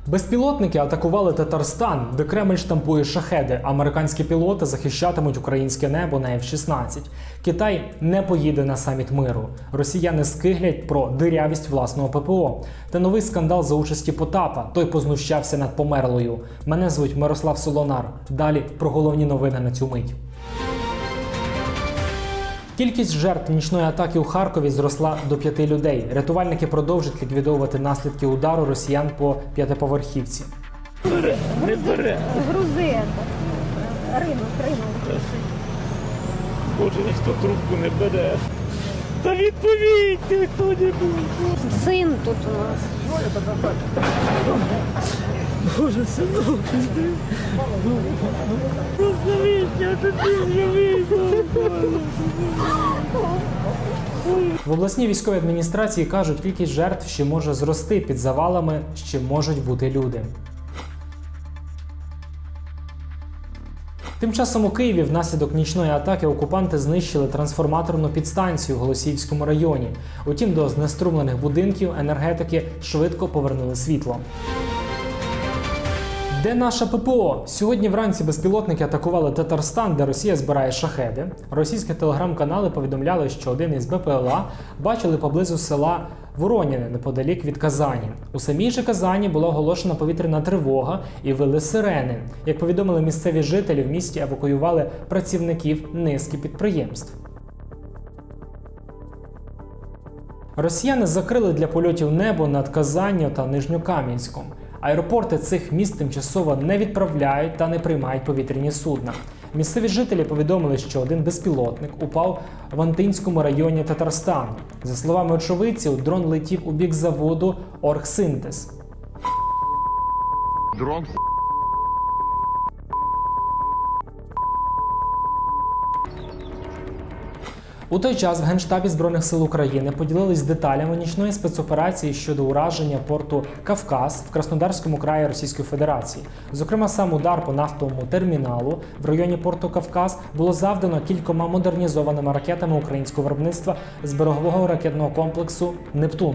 Безпілотники атакували Татарстан, де Кремль штампує шахеди. Американські пілоти захищатимуть українське небо на F-16. Китай не поїде на саміт миру. Росіяни скиглять про дирявість власного ППО. Та новий скандал за участі Потапа. Той познущався над померлою. Мене звуть Мирослав Солонар. Далі про головні новини на цю мить. Кількість жертв нічної атаки у Харкові зросла до 5 людей. Рятувальники продовжують ліквідовувати наслідки удару росіян по п'ятиповерхівці. Не бере. Грузи. Ринок. Боже, ніхто трубку не бере. Та відповідьте хто-небудь. Син тут у нас. Боже, синок, ти. Розуміть, я тобі живий. В обласній військовій адміністрації кажуть, кількість жертв ще може зрости. Під завалами ще можуть бути люди. Тим часом у Києві внаслідок нічної атаки окупанти знищили трансформаторну підстанцію в Голосіївському районі. Утім, до знеструмлених будинків енергетики швидко повернули світло. Де наша ППО? Сьогодні вранці безпілотники атакували Татарстан, де Росія збирає шахеди. Російські телеграм-канали повідомляли, що один із БПЛА бачили поблизу села Вороніне, неподалік від Казані. У самій же Казані була оголошена повітряна тривога і вили сирени. Як повідомили місцеві жителі, в місті евакуювали працівників низки підприємств. Росіяни закрили для польотів небо над Казанню та Нижньокам'янськом. Аеропорти цих міст тимчасово не відправляють та не приймають повітряні судна. Місцеві жителі повідомили, що один безпілотник упав в Антинському районі Татарстану. За словами очевидців, дрон летів у бік заводу «Оргсинтез». Дрон. У той час в Генштабі Збройних сил України поділились деталями нічної спецоперації щодо ураження порту Кавказ в Краснодарському краї Російської Федерації. Зокрема, сам удар по нафтовому терміналу в районі порту Кавказ було завдано кількома модернізованими ракетами українського виробництва з берегового ракетного комплексу «Нептун».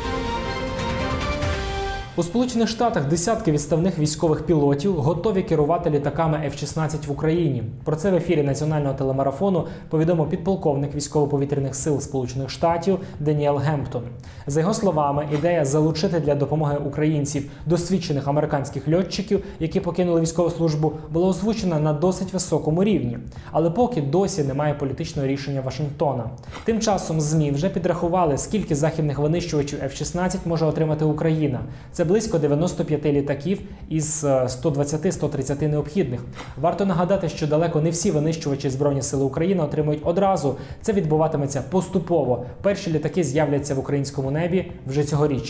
У Сполучених Штатах десятки відставних військових пілотів готові керувати літаками F-16 в Україні. Про це в ефірі національного телемарафону повідомив підполковник військово-повітряних сил Сполучених Штатів Деніел Гемптон. За його словами, ідея залучити для допомоги українців досвідчених американських льотчиків, які покинули військову службу, була озвучена на досить високому рівні. Але поки досі немає політичного рішення Вашингтона. Тим часом ЗМІ вже підрахували, скільки західних винищувачів F-16 може отримати Україна. Це близько 95 літаків із 120-130 необхідних. Варто нагадати, що далеко не всі винищувачі Збройні сили України отримують одразу. Це відбуватиметься поступово. Перші літаки з'являться в українському небі вже цьогоріч.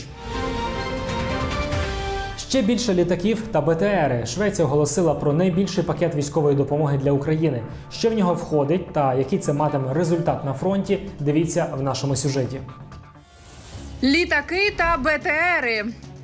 Ще більше літаків та БТРи. Швеція оголосила про найбільший пакет військової допомоги для України. Що в нього входить та який це матиме результат на фронті, дивіться в нашому сюжеті. Літаки та БТРи.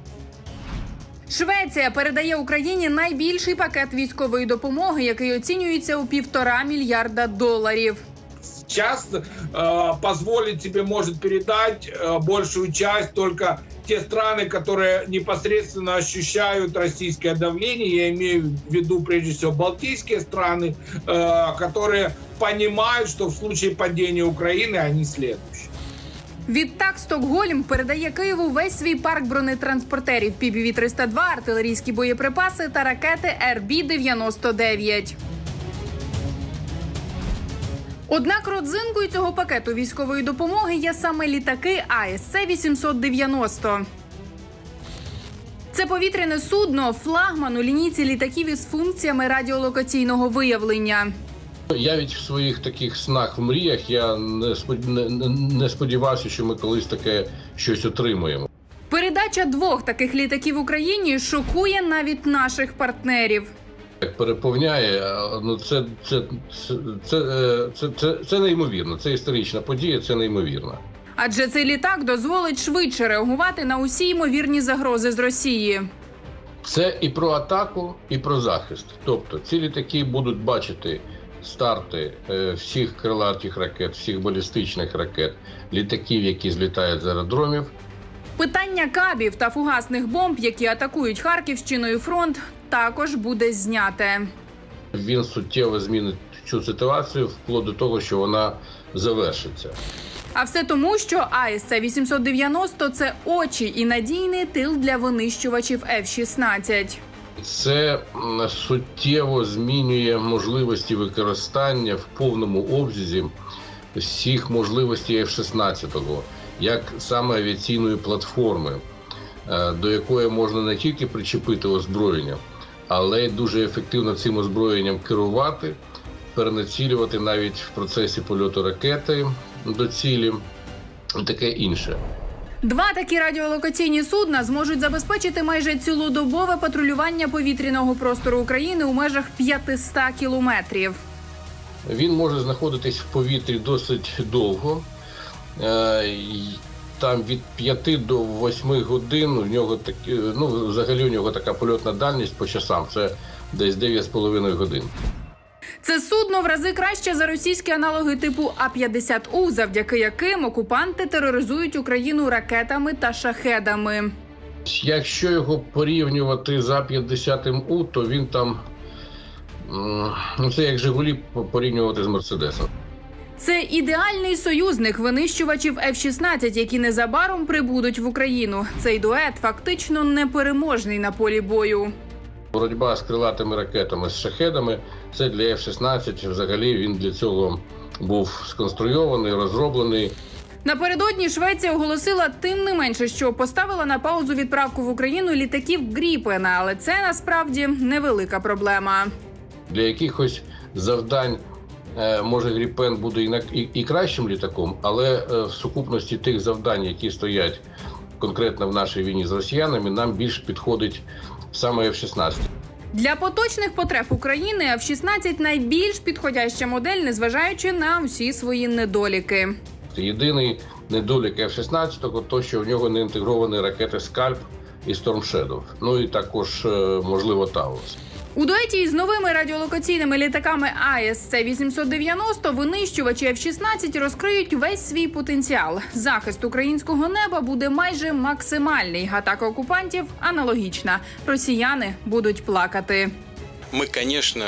Швеція передає Україні найбільший пакет військової допомоги, який оцінюється у $1,5 мільярда. Сейчас позволить себе может передать большую часть только те страны, которые непосредственно ощущают российское давление. Я имею в виду прежде всего балтийские страны, которые понимают, что в случае падения Украины они следующие. Відтак Стокгольм передає Києву весь свій парк бронетранспортерів PPV-302, артилерійські боєприпаси та ракети РБ-99. Однак родзинкою цього пакету військової допомоги є саме літаки АСЦ-890. Це повітряне судно – флагман у лінійці літаків із функціями радіолокаційного виявлення. Я від в своїх таких снах, в мріях, я не сподівався, що ми колись таке щось отримуємо. Передача двох таких літаків Україні шокує навіть наших партнерів. Як переповняє, ну це неймовірно, це історична подія, це неймовірно. Адже цей літак дозволить швидше реагувати на усі ймовірні загрози з Росії. Це і про атаку, і про захист. Тобто ці літаки будуть бачити старти всіх крилатих ракет, всіх балістичних ракет, літаків, які злітають з аеродромів, Питання кабів та фугасних бомб, які атакують Харківщину і фронт, також буде зняте. Він суттєво змінить цю ситуацію вплоть до того, що вона завершиться. А все тому, що АСЦ-890 – це очі і надійний тил для винищувачів F-16. Це суттєво змінює можливості використання в повному обсязі всіх можливостей F-16, як саме авіаційної платформи, до якої можна не тільки причепити озброєння, але й дуже ефективно цим озброєнням керувати, перенацілювати навіть в процесі польоту ракети до цілі і таке інше. 2 такі радіолокаційні судна зможуть забезпечити майже цілодобове патрулювання повітряного простору України у межах 500 кілометрів. Він може знаходитись в повітрі досить довго, там від 5 до 8 годин, у нього взагалі у нього така польотна дальність по часам, це десь 9,5 годин. Це судно в рази краще за російські аналоги типу А-50У, завдяки яким окупанти тероризують Україну ракетами та шахедами. Якщо його порівнювати з А-50У, то він там, це як «Жигулі» порівнювати з «Мерседесом». Це ідеальний союзник винищувачів F-16, які незабаром прибудуть в Україну. Цей дует фактично непереможний на полі бою. Боротьба з крилатими ракетами, з шахедами – це для F-16, взагалі він для цього був сконструйований, розроблений. Напередодні Швеція оголосила тим не менше, що поставила на паузу відправку в Україну літаків Гріпена, але це насправді невелика проблема. Для якихось завдань може Гріпен буде і кращим літаком, але в сукупності тих завдань, які стоять конкретно в нашій війні з росіянами, нам більш підходить саме F-16. Для поточних потреб України F-16 – найбільш підходяща модель, незважаючи на всі свої недоліки. Єдиний недолік F-16 – то, що в нього не інтегровані ракети «Скальп» і «Storm Shadow», ну і також, можливо, «Таурус». У дуеті із новими радіолокаційними літаками АСЦ-890 винищувачі F-16 розкриють весь свій потенціал. Захист українського неба буде майже максимальний. Атака окупантів аналогічна. Росіяни будуть плакати. Ми, звісно,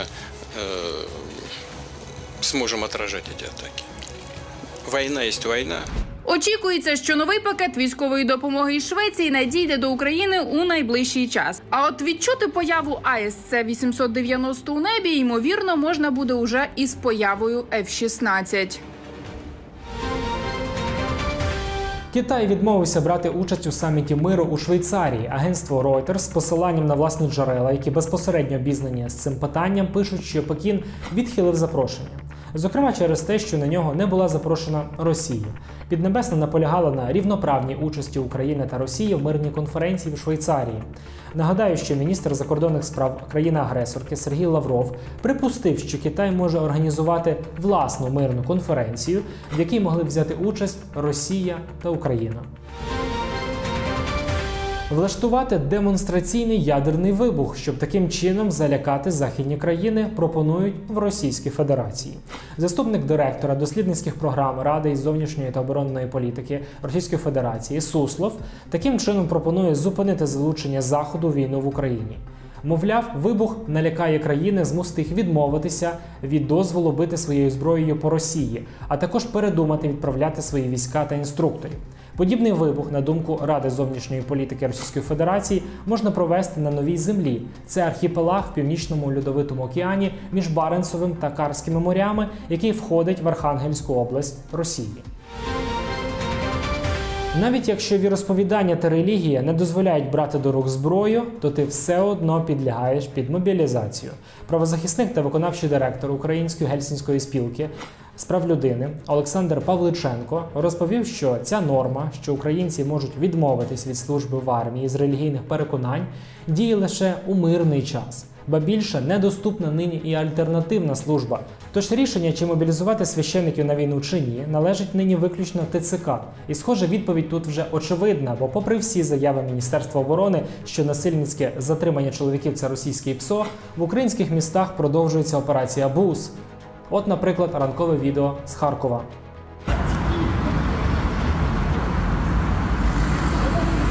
зможемо відражати ці атаки. Війна є війна. Очікується, що новий пакет військової допомоги із Швеції надійде до України у найближчий час. А от відчути появу АСЦ-890 у небі, ймовірно, можна буде уже із появою F-16. Китай відмовився брати участь у саміті миру у Швейцарії. Агентство Reuters з посиланням на власні джерела, які безпосередньо обізнані з цим питанням, пишуть, що Пекін відхилив запрошення. Зокрема, через те, що на нього не була запрошена Росія. Піднебесна наполягала на рівноправній участі України та Росії в мирній конференції в Швейцарії. Нагадаю, що міністр закордонних справ країни-агресорки Сергій Лавров припустив, що Китай може організувати власну мирну конференцію, в якій могли б взяти участь Росія та Україна. Влаштувати демонстраційний ядерний вибух, щоб таким чином залякати західні країни, пропонують в Російській Федерації. Заступник директора дослідницьких програм Ради із зовнішньої та оборонної політики Російської Федерації Суслов таким чином пропонує зупинити залучення Заходу у війну в Україні. Мовляв, вибух налякає країни, змусить їх відмовитися від дозволу бити своєю зброєю по Росії, а також передумати відправляти свої війська та інструкторів. Подібний вибух, на думку Ради зовнішньої політики Російської Федерації, можна провести на Новій Землі. Це архіпелаг в Північному Льодовитому океані між Баренцевим та Карськими морями, який входить в Архангельську область Росії. Навіть якщо віросповідання та релігія не дозволяють брати до рук зброю, то ти все одно підлягаєш під мобілізацію. Правозахисник та виконавчий директор Української Гельсінської спілки з прав людини Олександр Павличенко розповів, що ця норма, що українці можуть відмовитись від служби в армії з релігійних переконань, діє лише у мирний час. Ба більше, недоступна нині і альтернативна служба. Тож рішення, чи мобілізувати священиків на війну чи ні, належить нині виключно ТЦК. І схоже, відповідь тут вже очевидна, бо попри всі заяви Міністерства оборони, що насильницьке затримання чоловіків – це російське ПСО, в українських містах продовжується операція БУС. От, наприклад, ранкове відео з Харкова.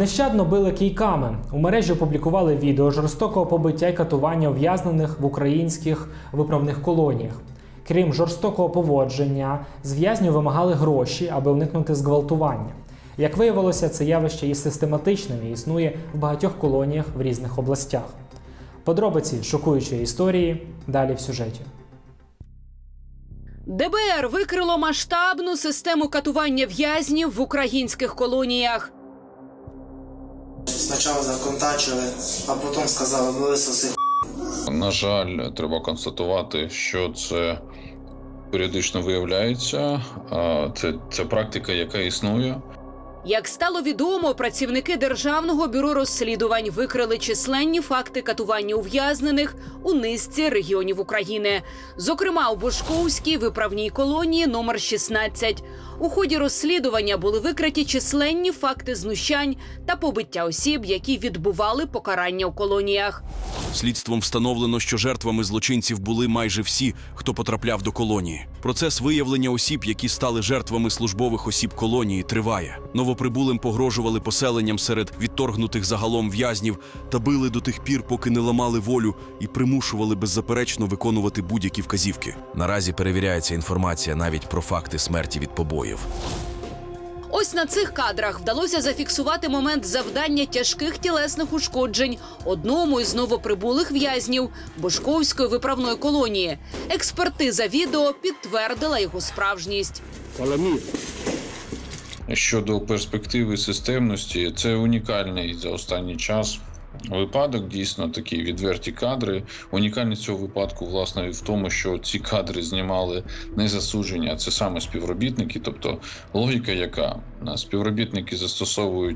Нещадно били кійками. У мережі опублікували відео жорстокого побиття і катування ув'язнених в українських виправних колоніях. Крім жорстокого поводження, з в'язнів вимагали гроші, аби уникнути зґвалтування. Як виявилося, це явище є систематичним і існує в багатьох колоніях в різних областях. Подробиці шокуючої історії далі в сюжеті. ДБР викрило масштабну систему катування в'язнів в українських колоніях. Спочатку законтачили, а потім сказали, висоси. На жаль, треба констатувати, що це періодично виявляється. Це практика, яка існує. Як стало відомо, працівники Державного бюро розслідувань викрили численні факти катування ув'язнених у низці регіонів України. Зокрема, у Бошковській виправній колонії номер 16. У ході розслідування були викриті численні факти знущань та побиття осіб, які відбували покарання у колоніях. Слідством встановлено, що жертвами злочинців були майже всі, хто потрапляв до колонії. Процес виявлення осіб, які стали жертвами службових осіб колонії, триває. Новоприбулим погрожували поселенням серед відторгнутих загалом в'язнів та били до тих пір, поки не ламали волю і примушували беззаперечно виконувати будь-які вказівки. Наразі перевіряється інформація навіть про факти смерті від побоїв. Ось на цих кадрах вдалося зафіксувати момент завдання тяжких тілесних ушкоджень одному із новоприбулих в'язнів Бошковської виправної колонії. Експертиза відео підтвердила його справжність. Щодо перспективи системності, це унікальний за останній час випадок, дійсно такі відверті кадри. Унікальність цього випадку, власне, в тому, що ці кадри знімали не засуджені, а це саме співробітники. Тобто логіка яка? Співробітники застосовують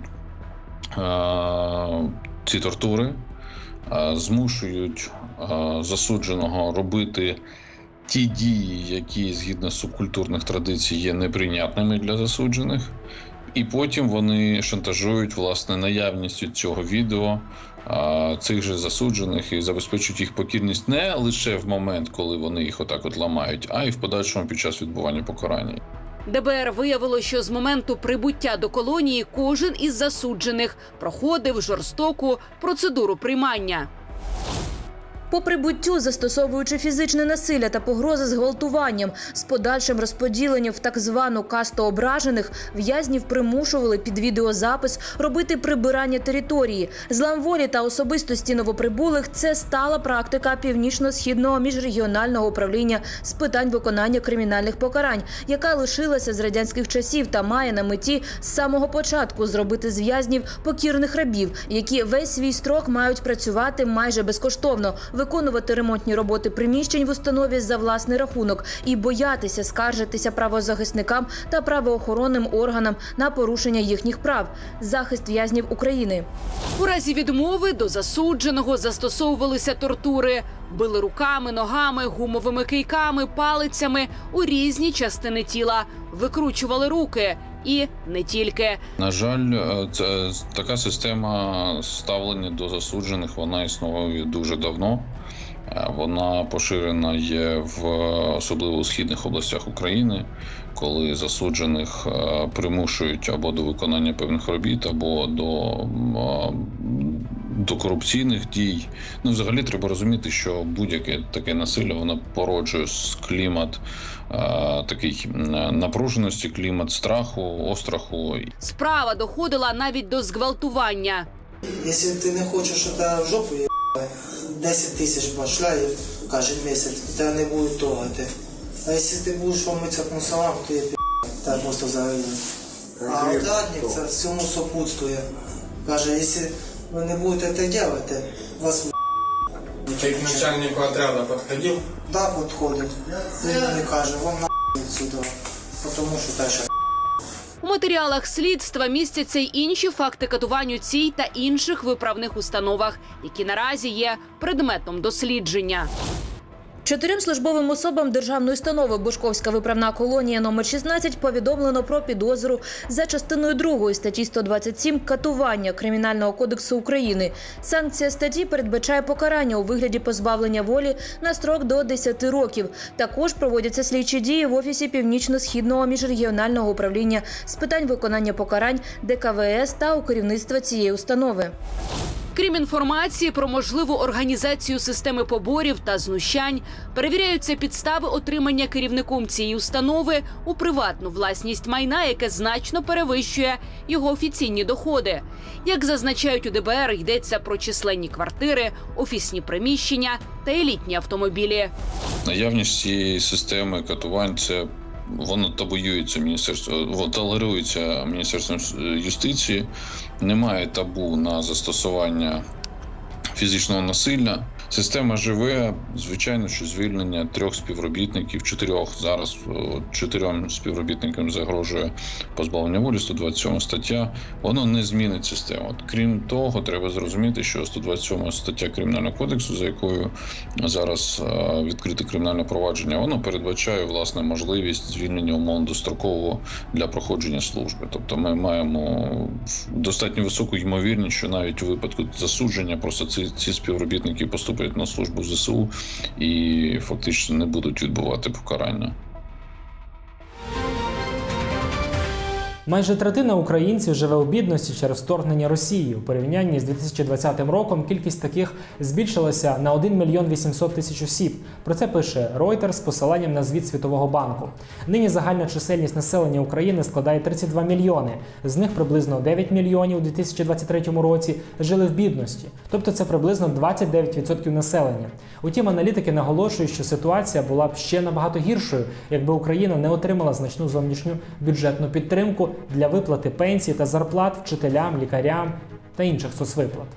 ці тортури, змушують засудженого робити ті дії, які згідно субкультурних традицій є неприйнятними для засуджених. І потім вони шантажують, власне, наявністю цього відео цих же засуджених і забезпечують їх покірність не лише в момент, коли вони їх отак от ламають, а й в подальшому під час відбування покарання. ДБР виявило, що з моменту прибуття до колонії кожен із засуджених проходив жорстоку процедуру приймання. По прибуттю, застосовуючи фізичне насилля та погрози зґвалтуванням з подальшим розподіленням в так звану касту ображених, в'язнів примушували під відеозапис робити прибирання території. Злам волі та особистості новоприбулих – це стала практика Північно-Східного міжрегіонального управління з питань виконання кримінальних покарань, яка лишилася з радянських часів та має на меті з самого початку зробити з в'язнів покірних рабів, які весь свій строк мають працювати майже безкоштовно, виконувати ремонтні роботи приміщень в установі за власний рахунок і боятися скаржитися правозахисникам та правоохоронним органам на порушення їхніх прав. Захист в'язнів України. У разі відмови до засудженого застосовувалися тортури. Били руками, ногами, гумовими кийками, палицями у різні частини тіла. Викручували руки. І не тільки. На жаль, така система ставлення до засуджених, вона існує дуже давно. Вона поширена є особливо у східних областях України, коли засуджених примушують або до виконання певних робіт, або до корупційних дій. Ну, взагалі, треба розуміти, що будь-яке таке насилля, воно породжує клімат такий напруженості, клімат страху, остраху. Справа доходила навіть до зґвалтування. Якщо ти не хочеш, щоб тебе в жопу їбали, 10 тисяч башляє кожен місяць, тебе не будуть трогати. А якщо ти будеш ломитися по салам, то я тебе просто завалюють. А ударник це всьому сопутствує. Каже, якщо ви не будете це робити, вас Ты к начальнику отряда подходил? Да, підходить. Він мені каже, вам нахуй відсюди, тому що те, що У матеріалах слідства містяться й інші факти катувань у цій та інших виправних установах, які наразі є предметом дослідження. 4 службовим особам державної установи Бошковська виправна колонія номер 16 повідомлено про підозру за частиною 2 статті 127 «Катування» Кримінального кодексу України. Санкція статті передбачає покарання у вигляді позбавлення волі на строк до 10 років. Також проводяться слідчі дії в Офісі Північно-Східного міжрегіонального управління з питань виконання покарань ДКВС та у керівництва цієї установи. Крім інформації про можливу організацію системи поборів та знущань, перевіряються підстави отримання керівником цієї установи у приватну власність майна, яке значно перевищує його офіційні доходи. Як зазначають у ДБР, йдеться про численні квартири, офісні приміщення та елітні автомобілі. Наявність цієї системи катувань – це воно табуюється міністерством, толерується Міністерством юстиції. Немає табу на застосування фізичного насилля. Система живе, звичайно, що звільнення 3 співробітників, 4, зараз 4 співробітникам загрожує позбавлення волі, 127 стаття, воно не змінить систему. Крім того, треба зрозуміти, що 127 стаття Кримінального кодексу, за якою зараз відкрите кримінальне провадження, воно передбачає, власне, можливість звільнення умовно дострокового для проходження служби. Тобто ми маємо достатньо високу ймовірність, що навіть у випадку засудження просто ці співробітники поступлять на службу в ЗСУ і фактично не будуть відбувати покарання. Майже третина українців живе у бідності через вторгнення Росії. У порівнянні з 2020 роком кількість таких збільшилася на 1 мільйон 800 тисяч осіб. Про це пише Reuters з посиланням на звіт Світового банку. Нині загальна чисельність населення України складає 32 мільйони. З них приблизно 9 мільйонів у 2023 році жили в бідності. Тобто це приблизно 29% населення. Утім, аналітики наголошують, що ситуація була б ще набагато гіршою, якби Україна не отримала значну зовнішню бюджетну підтримку для виплати пенсій та зарплат вчителям, лікарям та інших соцвиплат.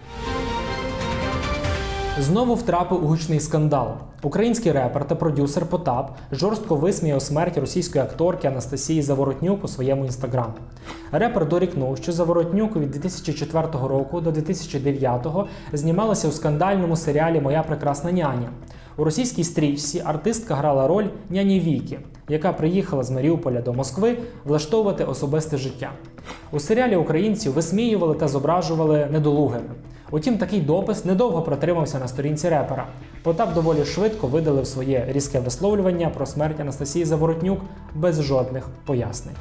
Знову втрапив у гучний скандал. Український репер та продюсер Потап жорстко висміяв смерть російської акторки Анастасії Заворотнюк у своєму інстаграмі. Репер дорікнув, що Заворотнюк від 2004 року до 2009 знімалася у скандальному серіалі «Моя прекрасна няня». У російській стрічці артистка грала роль няні Віки, яка приїхала з Маріуполя до Москви влаштовувати особисте життя. У серіалі українців висміювали та зображували недолугими. Утім, такий допис недовго протримався на сторінці репера. Потап доволі швидко видалив своє різке висловлювання про смерть Анастасії Заворотнюк без жодних пояснень.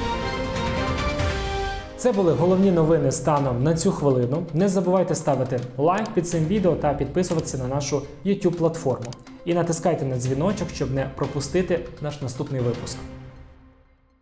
Це були головні новини станом на цю хвилину. Не забувайте ставити лайк під цим відео та підписуватися на нашу YouTube-платформу. І натискайте на дзвіночок, щоб не пропустити наш наступний випуск.